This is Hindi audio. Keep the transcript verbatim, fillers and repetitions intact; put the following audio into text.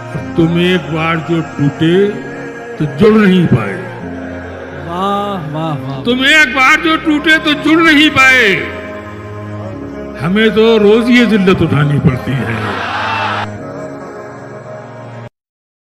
और तुम एक बार जो टूटे तो जुड़ नहीं पाए। वाह वाह वाह। तुम एक बार जो टूटे तो जुड़ नहीं पाए। हमें तो रोज ये जिल्लत उठानी पड़ती है।